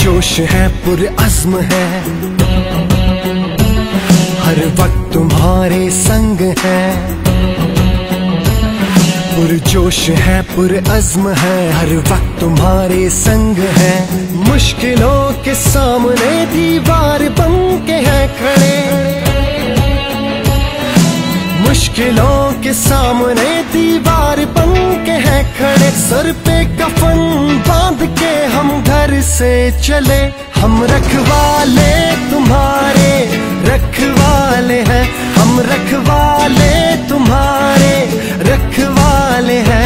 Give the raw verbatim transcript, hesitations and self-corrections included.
पुरजोश है, पुरअज़्म है, हर वक्त तुम्हारे संग है। पुरजोश है, पुरअज़्म है, हर वक्त तुम्हारे संग है। मुश्किलों के सामने दीवार बन के है खड़े, मुश्किलों के सामने दीवार बन के है खड़े। सर पे कफन बांध के हम घर से चले, हम रखवाले तुम्हारे रखवाले हैं, हम रखवाले तुम्हारे रखवाले हैं।